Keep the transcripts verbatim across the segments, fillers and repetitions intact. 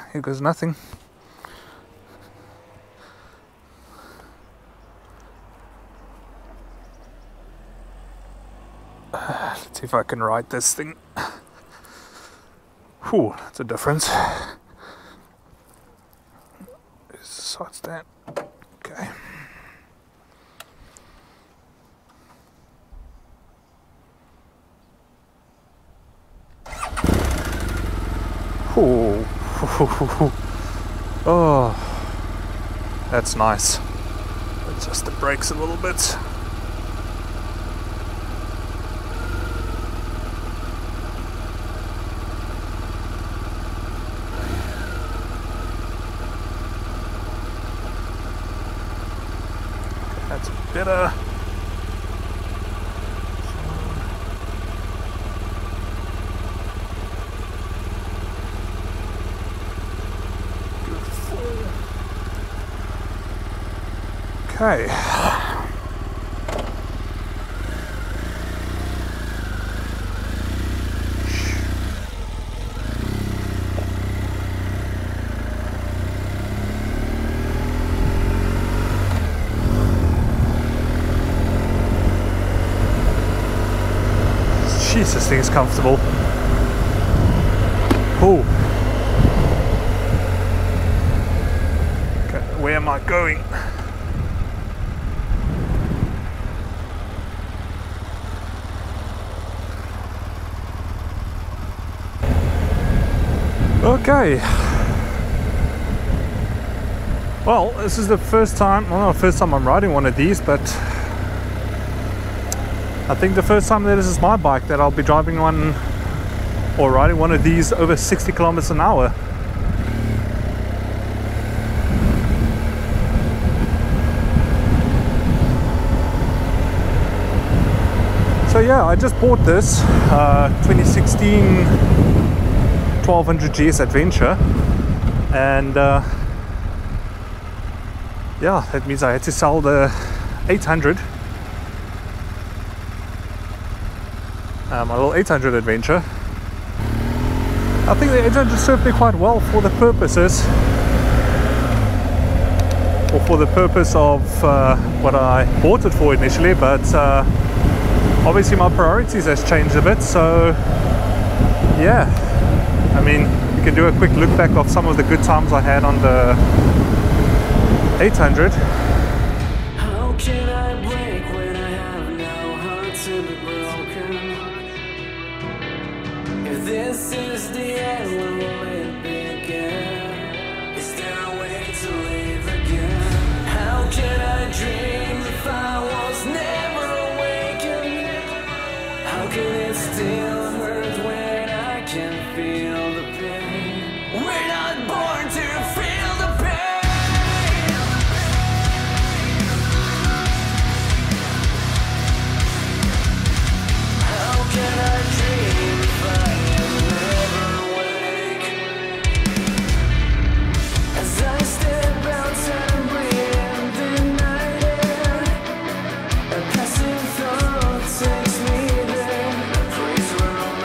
here goes nothing. Uh, let's see if I can ride this thing. Whew, that's a difference. There's the side stand. Okay. Ooh. Oh, that's nice. Adjust the brakes a little bit. That's better. Okay. Jeez, this thing is comfortable. Oh. Okay, where am I going? Okay. Well, this is the first time, well, not the first time I'm riding one of these, but I think the first time that this is my bike that I'll be driving one or riding one of these over sixty kilometers an hour. So yeah, I just bought this uh, twenty sixteen twelve hundred G S Adventure, and uh, yeah, that means I had to sell the eight hundred, uh, my little eight hundred Adventure. I think the eight hundred served me quite well for the purposes, or for the purpose of uh, what I bought it for initially, but uh, obviously my priorities has changed a bit, so yeah. I mean, you can do a quick look back of some of the good times I had on the eight hundred. How can I break when I have no heart to be broken? If this is the end, when will it begin? Is there a way to live again? How can I dream if I was never awakened? How can it still hurt when I can feel? We're not born to feel the pain. How can I dream if I am never awake? As I step outside and breathe the night air, a passing thought takes me there, a place where all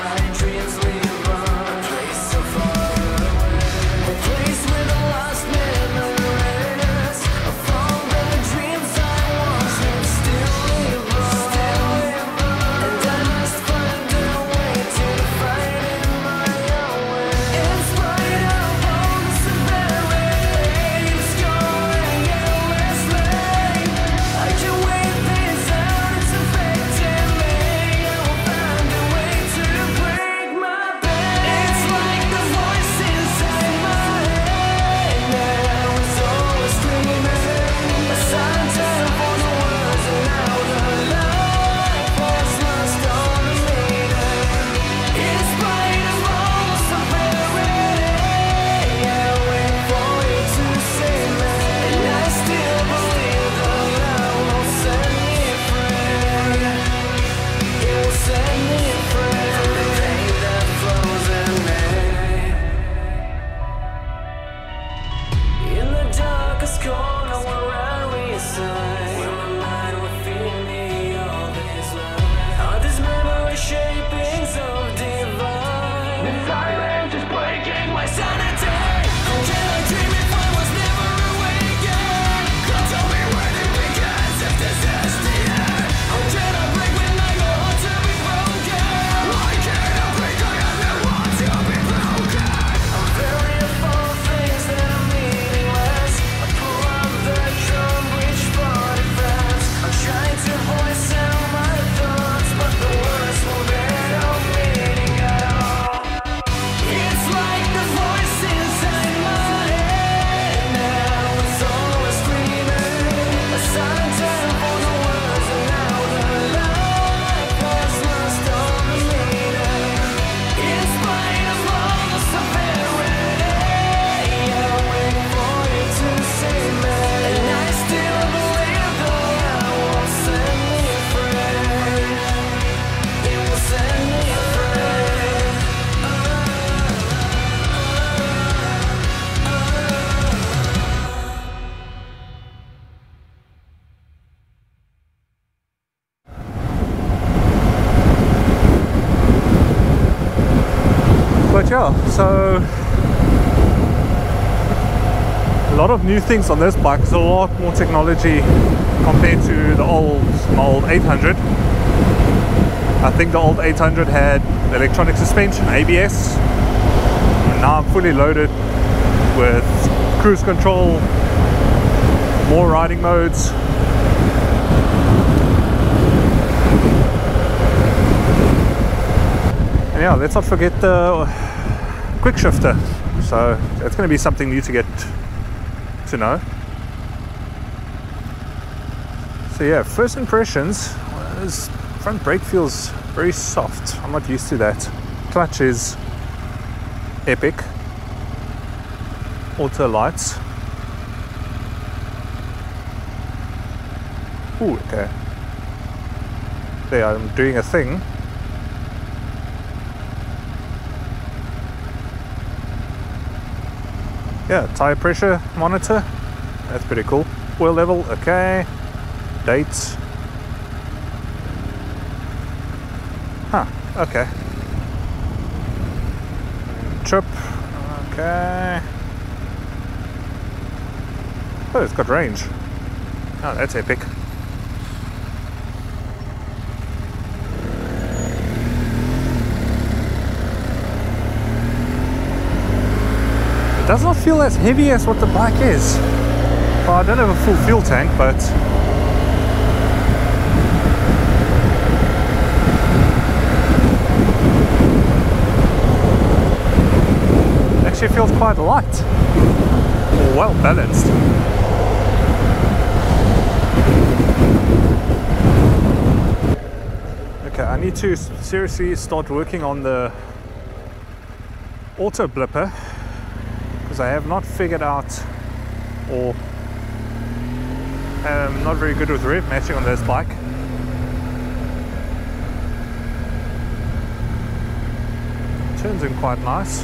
But yeah, so a lot of new things on this bike. There's a lot more technology compared to the old, my old eight hundred. I think the old eight hundred had electronic suspension, A B S. And now I'm fully loaded with cruise control, more riding modes. And yeah, let's not forget the quick shifter. So it's going to be something new to get to know. So yeah, first impressions, this front brake feels very soft. I'm not used to that. Clutch is epic. Auto lights. Ooh, okay. There, I'm doing a thing. Yeah, tire pressure monitor. That's pretty cool. Oil level, okay. Dates. Huh, okay. Trip, okay. Oh, it's got range. Oh, that's epic. It does not feel as heavy as what the bike is. Well, I don't have a full fuel tank, but it actually feels quite light. Or well balanced. Okay, I need to seriously start working on the auto blipper, because I have not figured out, or am not very good with rev matching on this bike. Turns in quite nice.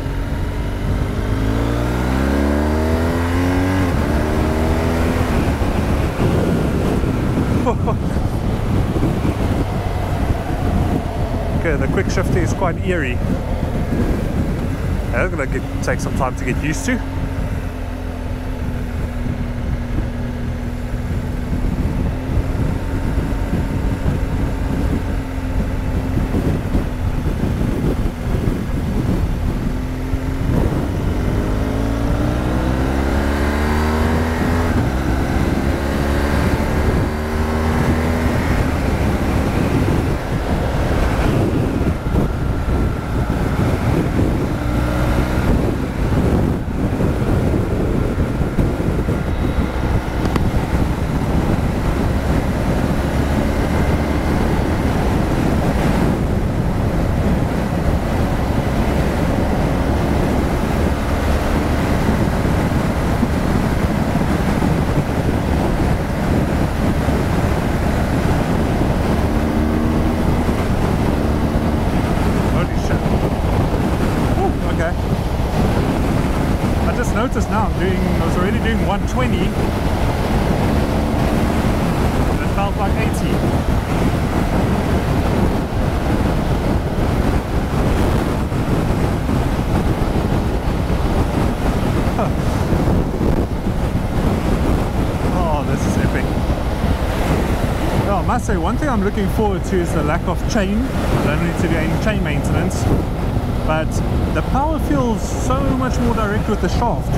Okay, the quick shifting is quite eerie. That's going to take some time to get used to. Notice now I'm doing, I was already doing one twenty and it felt like eighty. Huh. Oh, this is epic. Well, I must say, one thing I'm looking forward to is the lack of chain. I don't need to do any chain maintenance. But the power feels so much more direct with the shaft.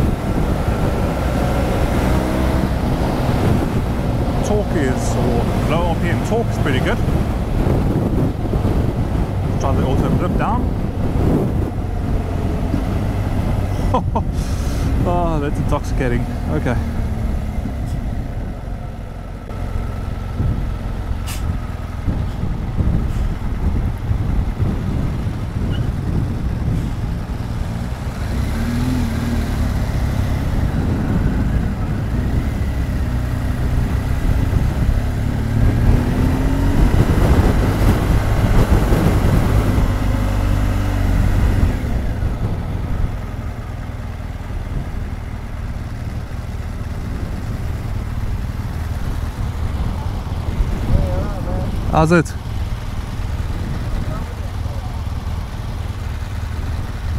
Torque is, or low R P M torque is pretty good. Try the auto flip down. Oh, that's intoxicating. Okay. How's it?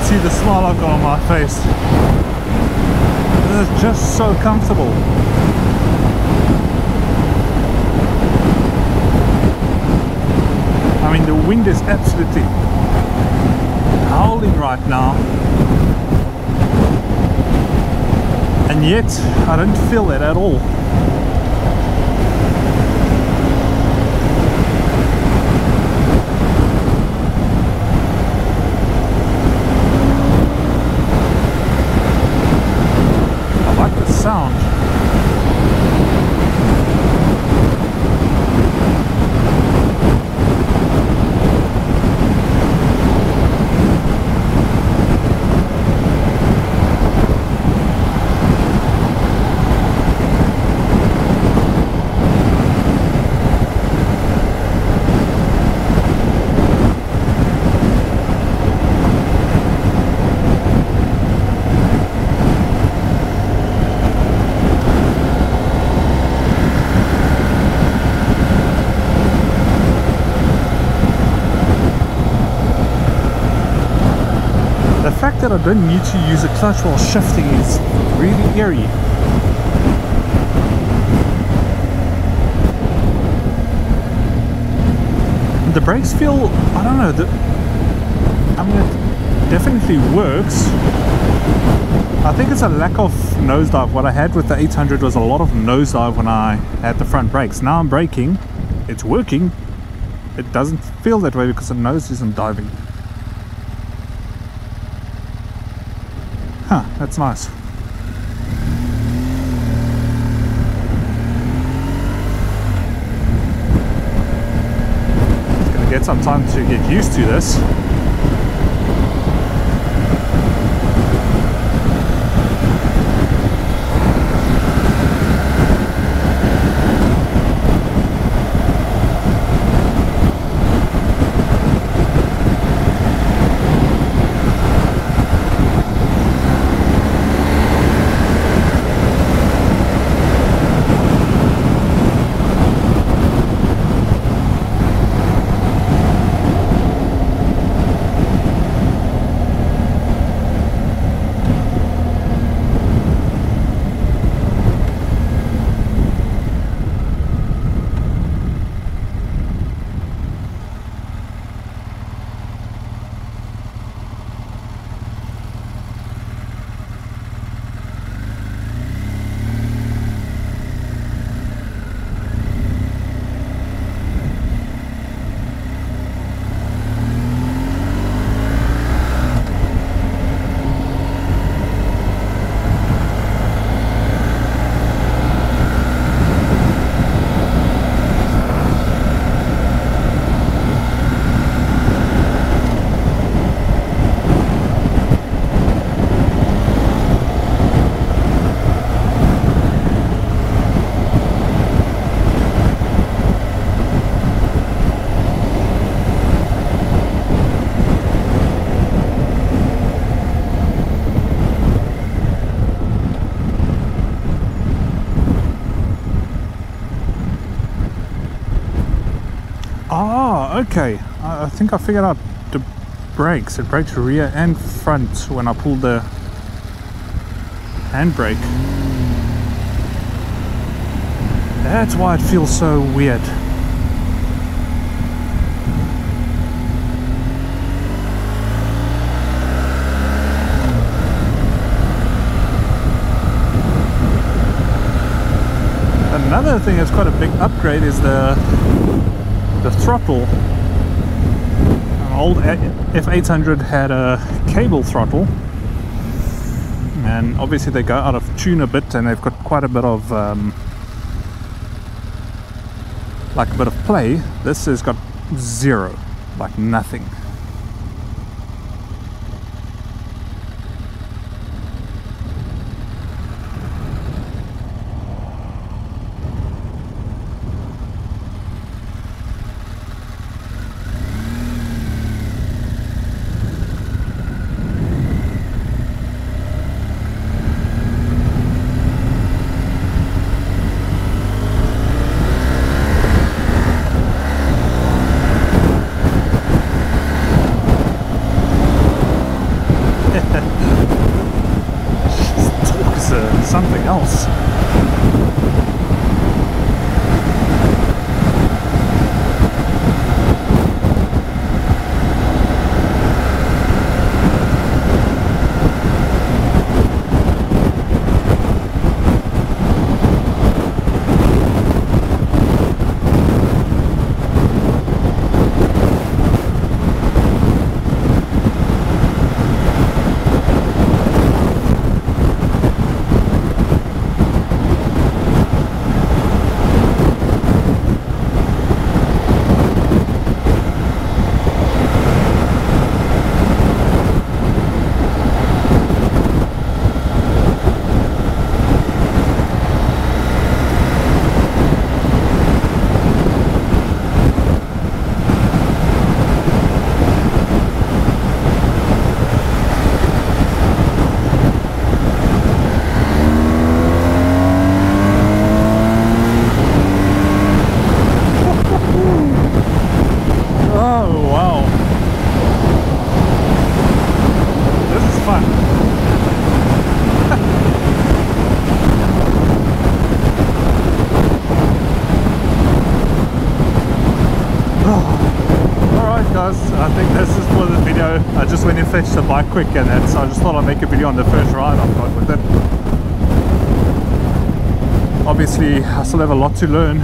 see the smile I've got on my face. This is just so comfortable. I mean, the wind is absolutely howling right now, and yet I don't feel it at all. I like the sound. The fact that I don't need to use a clutch while shifting is really eerie. The brakes feel, I don't know, the, I mean it definitely works. I think it's a lack of nosedive. What I had with the eight hundred was a lot of nosedive when I had the front brakes. Now I'm braking, it's working. It doesn't feel that way because the nose isn't diving. Huh, that's nice. It's gonna get some time to get used to this. Oh, okay. I, I think I figured out the brakes. It brakes rear and front when I pull the handbrake. That's why it feels so weird. Another thing that's quite a big upgrade is the the throttle. An old F eight hundred had a cable throttle, and obviously they go out of tune a bit, and they've got quite a bit of um, like a bit of play. This has got zero, like nothing. it's uh, something else. I think this is for the video. I just went and fetched the bike quick, and that's, I just thought I'd make a video on the first ride I've got with it. Obviously I still have a lot to learn,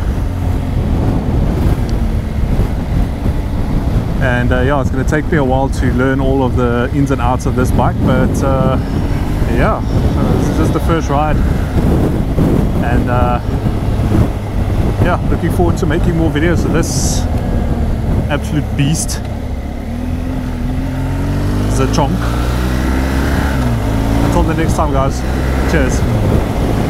and uh, yeah, it's going to take me a while to learn all of the ins and outs of this bike, but uh, yeah, this is just the first ride, and uh, yeah, looking forward to making more videos of this absolute beast. It's a chonk. Until the next time, guys. Cheers.